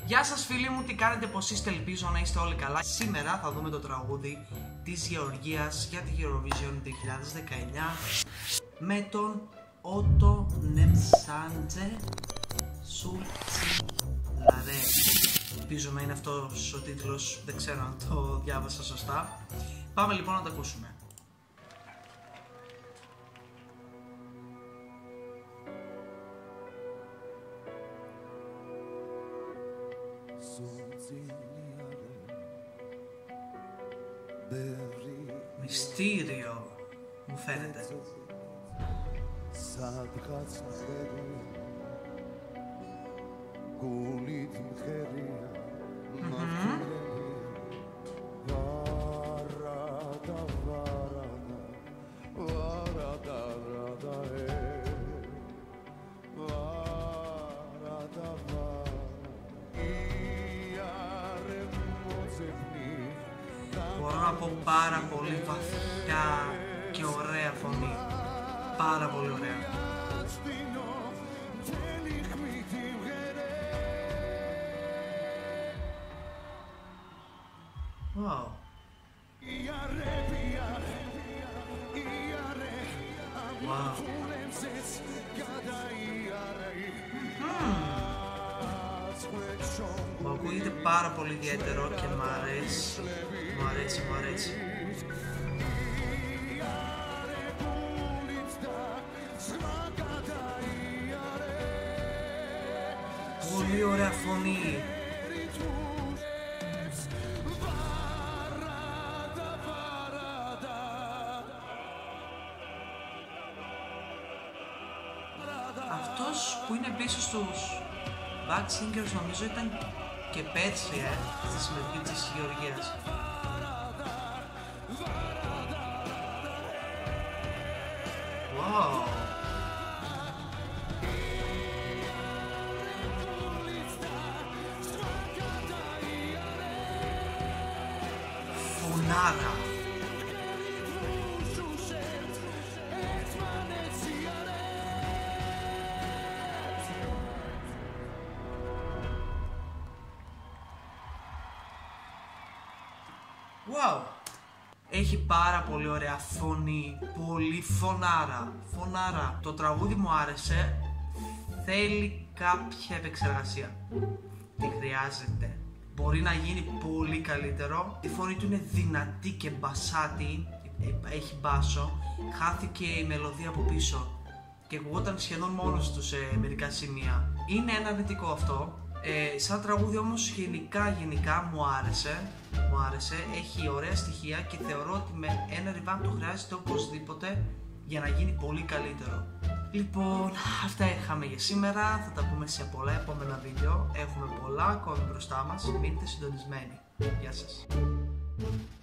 Γεια σας φίλοι μου, τι κάνετε, πως είστε, ελπίζω να είστε όλοι καλά. Σήμερα θα δούμε το τραγούδι της Γεωργίας για τη Eurovision 2019 με τον Ότο Νεμψάντζε Σουλτσιλαρέ. Ελπίζω να είναι αυτός ο τίτλος, δεν ξέρω αν το διάβασα σωστά. Πάμε λοιπόν να το ακούσουμε. Μυστήριο μου φαίνεται. Μπορώ να πω πάρα πολύ βαθιά και ωραία φωνή. Πάρα πολύ ωραία. Wow. Wow. Μου ακούγεται πάρα πολύ ιδιαίτερο και μ' αρέσει. Μου αρέσει. Πολύ ωραία φωνή. Αυτός που είναι πίσω στους back singers νομίζω ήταν και πέρσι στη συμμετοχή της Γεωργίας. Wow. Φωνάρα. Wow. Έχει πάρα πολύ ωραία φωνή, πολύ φωνάρα. Το τραγούδι μου άρεσε, θέλει κάποια επεξεργασία. Τι χρειάζεται. Μπορεί να γίνει πολύ καλύτερο. Η φωνή του είναι δυνατή και μπασάτη, έχει μπάσο. Χάθηκε η μελωδία από πίσω και ακουγόταν σχεδόν μόνος του σε μερικά σημεία. Είναι ένα αρνητικό αυτό. Σαν τραγούδι όμως γενικά μου άρεσε, έχει ωραία στοιχεία και θεωρώ ότι με ένα revamp το χρειάζεται οπωσδήποτε για να γίνει πολύ καλύτερο. Λοιπόν, αυτά είχαμε για σήμερα, θα τα πούμε σε πολλά επόμενα βίντεο, έχουμε πολλά ακόμη μπροστά μας, μείνετε συντονισμένοι. Γεια σας.